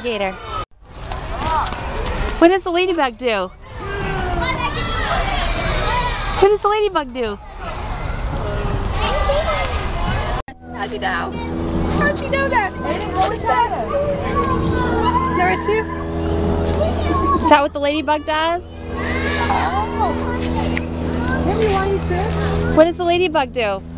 alligator. What does the ladybug do? What does the ladybug do? How'd you know? How'd you know that? What is that? Number 2? Is that what the ladybug does? Oh. What does the ladybug do?